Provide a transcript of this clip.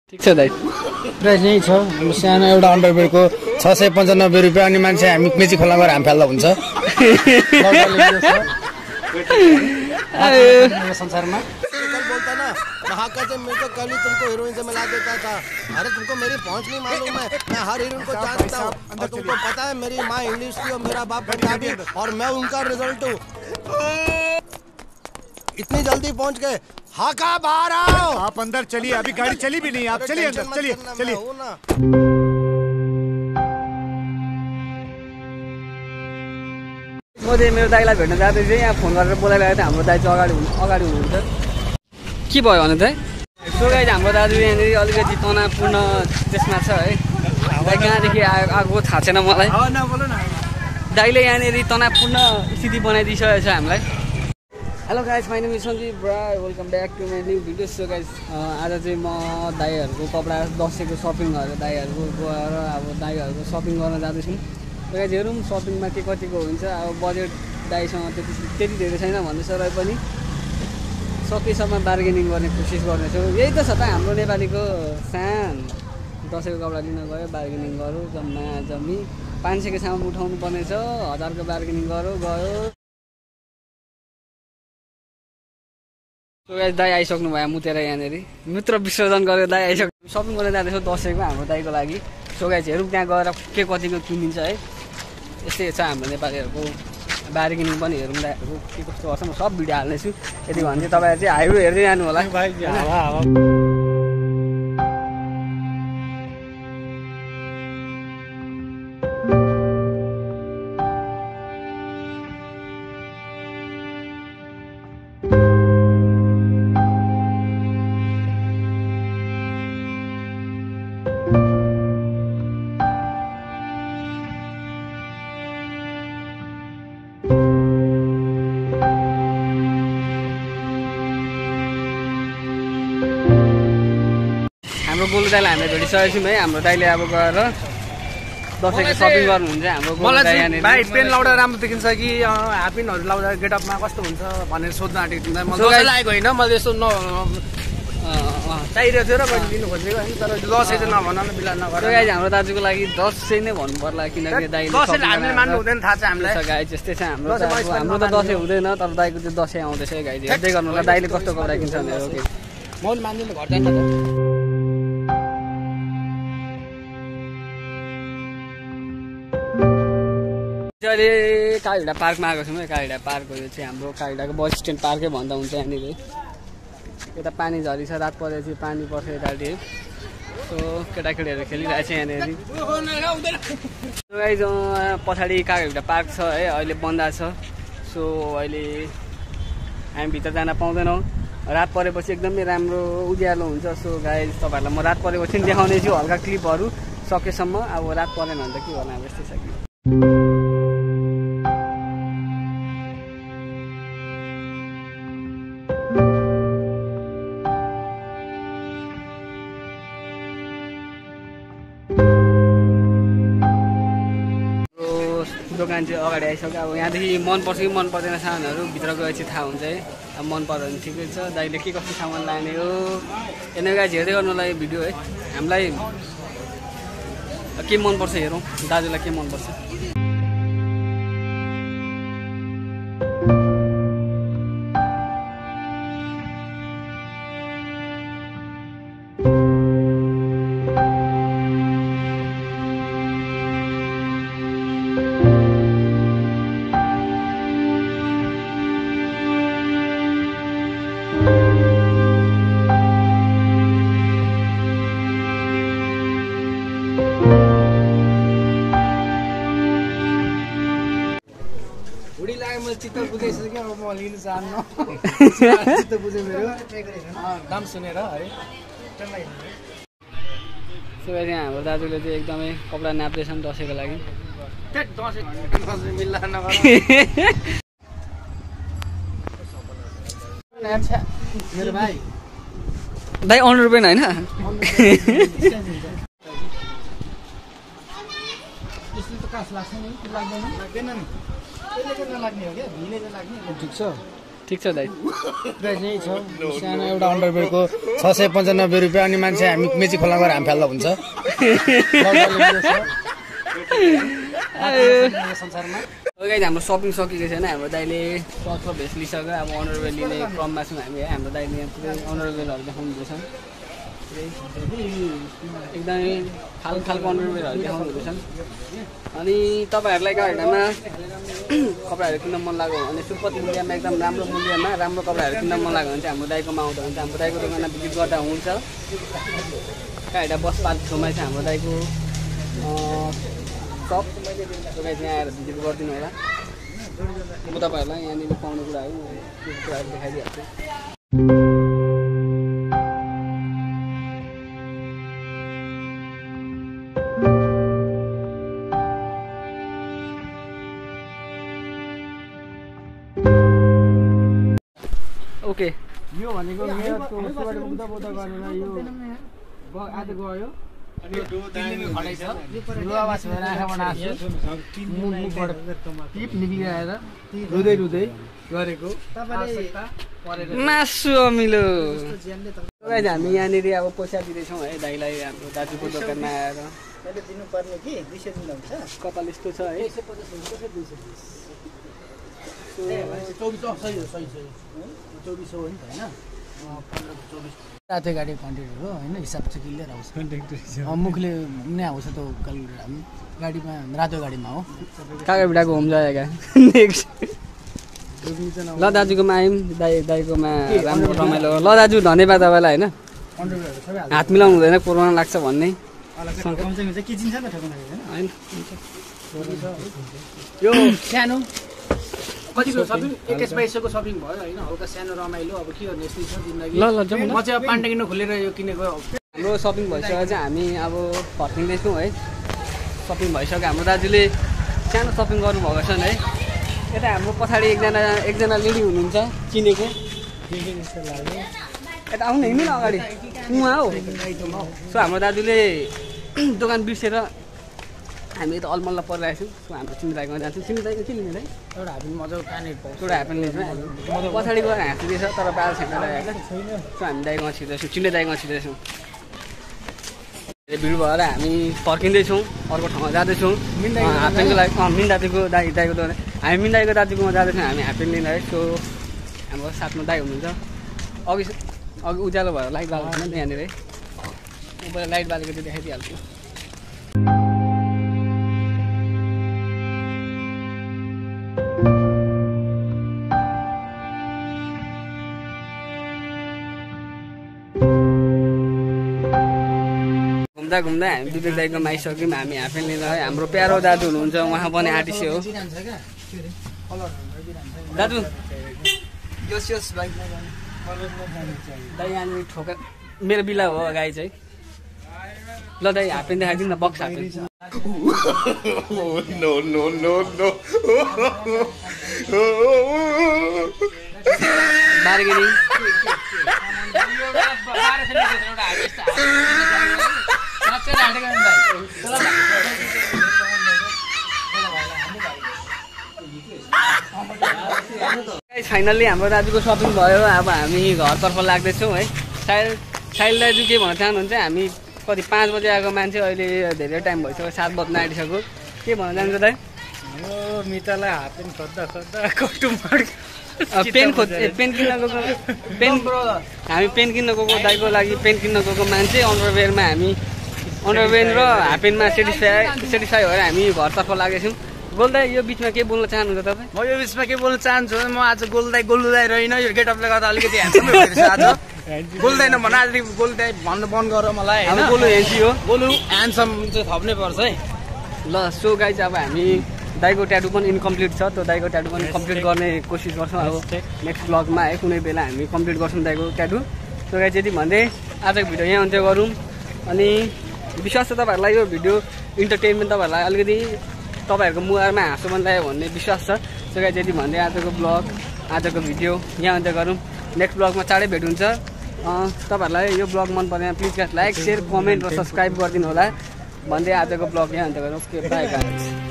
ठिक छ दाइ प्राइस यही छ सानो एउटा अन्डरवेयरको 695 रुपियाँ अनि मान्छे हामी मेची खोला गएर हाम फाल्दा हुन्छ संसारमा बोलता ना महाका जब मेरे को कल ही तुमको हीरोइन से मिला देता था। अरे तुमको मेरी पहुंच नहीं मालूम है, मैं हर हीरोइन को जानता हूँ और तुमको पता है मेरी माँ इंग्लिश की और मेरा बाप पंजाबी और मैं उनका रिजल्ट हूँ। इतनी जल्दी पहुंच गए। हाँ का बाहर आओ। आप अंदर चलिए, अभी गाड़ी चली भी नहीं, आप चलिए अंदर, चलिए चलिए। म चाहिँ मेरो दाइलाई भेट्न जाँदै थिएँ यहाँ फोन गरेर बोलाइरहेको थिएँ हाम्रो दाइ चाहिँ अगाडि हुनुहुन्छ के भयो भने चाहिँ सो गाइस हाम्रो दाजु यहाँनिर अलिकति तनावपूर्ण त्यसमा छ है दाइ कहाँदेखि आएको थाहा छैन मलाई दाइले यहाँनिर तनावपूर्ण स्थिति बनाइदिइसकेको छ हामीलाई hello guys my name is Sanjeev ब्रा welcome back to my new video so guys आज चाहिँ म दाइहरूको कपडा दसैँको सपिङ गरेर दाइहरूको गएर अब दाइहरूको सपिङ गर्न जाँदैछौँ गाइस हेरौँ सपिङमा के कतिको हुन्छ अब बजेट दाइसँग त्यति धेरै छैन भन्दैछ र पनि सकेसम्म बार्गेनिङ गर्ने कोसिस गर्नेछौँ यही त छ त हाम्रो नेपालीको सान दसैँको कपडा लिन गयो बार्गेनिङ गरौँ जम्मा जम्मी 500को सामान उठाउनु पर्ने छ 1000को बार्गेनिङ गरौँ गयो सो गाइस दाइ आइसक्नु भयो मुतेर यहाँनिर मित्र विसर्जन गरेर दाइ आइसक्नु सपिङ गर्न जाँदैछौँ दसैँको हाम्रो दाइको लागि सो गाइस हेरौँ त्यहाँ गएर के कतिको किनिन्छ है यस्तै छ हाम्रो नेपालीहरूको बार्गेनिङ पनि हेरौँ दाइहरूको के कस्तो गर्छ म सब भिडियो हाल्नेछु यति भन्दै तपाईँहरू चाहिँ हाइवे हेर्दै जानु होला हाम्रो गोलु दाइलाई हामीले भेटिसकेको छौँ है हाम्रो दाइले अब गएर दसैँको सपिङ गर्नुहुन्छ हाम्रो गोलु दाइ यहाँनिर भाइ पेन लाउँदा राम्रो देखिन्छ कि हाफ पेनहरू लाउँदा गेटअपमा कस्तो हुन्छ भनेर सोध्न आँटेको थिएँ म दसैँ लागेको होइन मैले यसो चाहिरहेको थियो र मैले लिनु खोजेको होइन तर दसैँ चाहिँ नभन न बिला नगर गाइस हाम्रो दाजुको लागि दसैँ नै भन्नु पर्ला किनकि दाइले हामीले मान्नु हुँदैन थाहा छ हामीलाई गाइस त्यस्तै छ हाम्रो त दसैँ हुँदैन तर दाइको चाहिँ दसैँ आउँदैछ गाइस हेर्दै गर्नु होला दाइले कस्तो कपडा किन्छ भनेर ओके म पनि मान्दिनँ घर जान्छ अहिले कालिडा पार्कमा आएको छौँ है कालिडा पार्क यो चाहिँ हाम्रो कालिडाको बस स्ट्यान्ड पार्कै भन्दा हुन्छ यहाँनिर यता पानी झरी छ रात परेपछि पानी पर्छ यतातिर सो केटाकेटीहरू खेलिरहेको छ यहाँनिर गाइस पछाडि कालिडा पार्क छ है अहिले बन्द छ सो अहिले हामी भित्र जान पाउँदैनौँ रात परेपछि एकदमै राम्रो उज्यालो हुन्छ सो गाइस तपाईँहरूलाई म रात परेपछि देखाउने छु हल्का क्लिपहरू सकेसम्म अब रात परेन भने त के गर्नु अब यस्तै छ कि दोकान चाहिँ अगाडि आइसक्यो अब यहाँदेखि मन पर्छ कि मन पर्दैन सामानहरू भित्र गएपछि थाहा हुन्छ है अब मन पर्यो भने ठिकै छ दाइले के कस्तो सामान लाने हो हेर्ने गाइस हेर्दै गर्नुलाई भिडियो है हामीलाई के मनपर्छ हेरौँ दाजुलाई के मनपर्छ चित्त बुझाइसक्यो अब म लिनु चाहन्न चित्त बुझ्यो मेरो दाम सुनेर है सो यहाँ हाम्रो दाजुले चाहिँ एकदमै कपडा नाप्दैछन् दसैँको लागि मिल्ला नगर मेरो भाइ दाइ ₹100 होइन यसले त कास लाग्छ नि लाग्दैन नि लाग्दैन नि त्यसले गर्न लाग्ने हो क्या भिले चाहिँ लाग्ने ठिक छ ठिक छ दाइ प्राइस यही छ सानो एउटा अन्डरवेयरको 695 रुपियाँ अनि मान्छे हामी मेची खोला गएर हामी फाल्दा हुन्छ संसारमा गाइज हाम्रो सपिङ सकिएको छैन हाम्रो दाइले सर्ट र भेस्ट लिइसक्यो अब अन्डरवेयर लिने क्रममा छौँ हामी है हाम्रो दाइले यहाँ पुरै अन्डरवेयरहरू देखाउनुहुँदैछ एकदमै खालको अन्डरवेयरहरू देखाउनुहुँदैछ अनि तपाईँहरूलाई गाडीमा कपडाहरू किन्न मन लाग्यो भने सुपथ मूल्यमा एकदम राम्रो मूल्यमा राम्रो कपडाहरू किन्न मन लाग्यो भने चाहिँ हाम्रो दाइकोमा आउँदा हुन्छ हाम्रो दाइको दोकानमा भिजिट गर्दा हुन्छ गाडीमा बस पार्क छेउमा चाहिँ हाम्रो दाइको सप तपाईँ त्यहाँ आएर भिजिट गरिदिनु होला म तपाईँहरूलाई यहाँनिर पाउने कुराहरू त्यो कुराहरू देखाइदिइहाल्छु ओके यो भनेको मेयरको उसबाट बुझ्दा गरेर यो आज गयो रुँदै गरेको मासु अमिलो हामी यहाँनिर अब पैसा दिँदैछौँ है दाइलाई हाम्रो दाजुको दोकानमा आएर दिनुपर्ने कि 200 दिनु हुन्छ कपाल यस्तो छ है 2400 हो नि त होइन 1524 रातो गाडी कन्ट्याक्टर हो होइन हिसाब चाहिँ क्लियर आउँछ मुखले नै आउँछ त क्यालकुलेटर हामी गाडीमा रातो गाडीमा हो काकाभिडाको होम जाएगा नेक्स्ट ल दाजुकोमा आयौँ दाइकोमा राम्रो रमाइलो ल दाजु धन्यवाद तपाईँलाई होइन हात मिलाउनु हुँदैन कोरोना लाग्छ भन्ने होइन यो सानो कतिको सपिङ 21-2200को सपिङ भयो होइन हल्का सानो रमाइलो अब के गर्ने यस्तै छ जिन्दगी ल जाउँ म चाहिँ अब पान्डा किन्न खोलेर यो किनेको हाम्रो सपिङ भइसक्यो चाहिँ हामी अब फर्किँदैछौँ है सपिङ भइसक्यो हाम्रो दाजुले सानो सपिङ गर्नुभएको छ है यता हाम्रो पछाडि एकजना लेडी हुनुहुन्छ चिनेको यता आउनु हिँड्नु न अगाडि उहाँ हो सो हाम्रो दाजुले दोकान बिर्सेर हामी त अलमल्ल परिरहेको छौँ सो हाम्रो चिन्ताइकोमा जान्छौँ चिन्ताइको के लिने है एउटा हाफिन मजाको प्यान्ट एउटा हाफेन लिन्छौँ हामी पछाडि गएर हाँसिँदैछ तर पाल छैन रहेको सो हामी दाइकोमा छिर्दैछौँ चिन्ने दाइकोमा छिर्दैछौँ भिड भएर हामी फर्किँदैछौँ अर्को ठाउँमा जाँदैछौँ हाफेनको लागि मिन दाजुको दाइको दोकान हामी मिन दाइको दाजुकोमा जाँदैछौँ हामी हाफेन लिन है सो हाम्रो साथमा दाइ हुनुहुन्छ अघि उज्यालो भएर लाइट बालेको छैन यहाँनिर है म पहिला लाइट बालेको त्यो देखाइदिइहाल्छु घुम्दा घुम्दा हामी विवेक दाइकोमा आइसक्यौँ हामी हाफेन लिन है हाम्रो प्यारो दाजु हुनुहुन्छ उहाँ पनि आर्टिस्ट हो दाजु योस् भाइ दाइ यहाँनिर ठोका मेरो बिला हो गाई चाहिँ ल दाइ हाफेन देखाइदिनु न बक्स हाफेन बार्गेनिङ फाइनल्ली हाम्रो दाजुको सपिङ भयो अब हामी घरतर्फ लाग्दैछौँ है साइल दाजु के भन्न चाहनुहुन्छ हामी कति 5 बजे आएको मान्छे अहिले धेरै टाइम भइसक्यो 7 बज्न आँटिसक्यो के भन्न चाहन्छ दाइ मितालाई हाफेन खोज्दा पेन किन्न गएको हामी पेन किन्न गएको दाइको लागि पेन किन्न गएको मान्छे अन्डरवेयरमा हामी अन्डरवेयर र हाफपेन्टमा सेटिस्फाई भएर हामी घरतर्फ लागेछौँ गोलदाई यो बिचमा के बोल्न चाहनुहुन्छ तपाईँ म यो बिचमा के बोल्न चाहन्छु म आज गोलदाई रहेन यो गेटअपले गर्दा अलिकति ह्यान्डसम भइरहेछ आज गोलदाई नभन आज गोलदाई भन्न बन्द गर मलाई अब गोलु हेन्सी हो गोलु ह्यान्डसम चाहिँ थप्नै पर्छ है ल सो गाइज अब हामी दाइको ट्याटु पनि इन्कम्प्लिट छ त्यो दाइको ट्याटु पनि कम्प्लिट गर्ने कोसिस गर्छौँ अब नेक्स्ट ब्लगमा है कुनै बेला हामी कम्प्लिट गर्छौँ दाइको ट्याटु सो गाइज यति भन्दै आजको भिडियो यहाँ अन्त्य गरौँ अनि विश्वास छ तपाईँहरूलाई यो भिडियो इन्टरटेनमेन्ट तपाईँहरूलाई अलिकति तपाईँहरूको मुहारमा हाँसो मन लाग्यो भन्ने विश्वास छ सो गाइज यति भन्दै आजको भिडियो यहाँ अन्त्य गरौँ नेक्स्ट ब्लगमा चाँडै भेट हुन्छ तपाईँहरूलाई यो ब्लग मन परेन please guys like share comment र सब्सक्राइब गरिदिनु होला भन्दै आजको ब्लग यहाँ अन्त्य गरौँ बाई गाइज